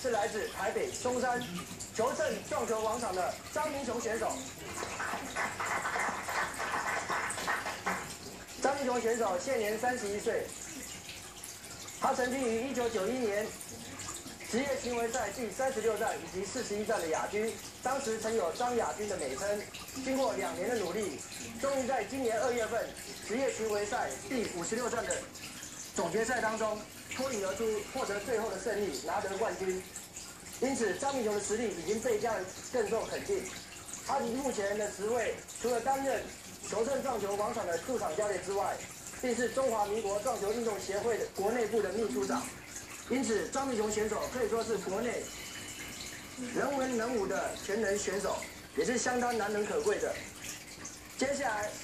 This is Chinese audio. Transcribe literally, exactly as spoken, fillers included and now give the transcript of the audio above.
是来自台北松山球圣撞球广场的张明雄选手。张明雄选手现年三十一岁，他曾经于一九九一年职业巡回赛第三十六站以及四十一站的亚军，当时曾有张亚军的美称。经过两年的努力，终于在今年二月份职业巡回赛第五十六站的总决赛当中脱颖而出，获得最后的胜利，拿得冠军。因此，张明雄的实力已经被这样更受肯定。他目前的职位除了担任球圣撞球广场的驻场教练之外，并是中华民国撞球运动协会的国内部的秘书长。因此，张明雄选手可以说是国内人文能武的全能选手，也是相当难能可贵的。接下来，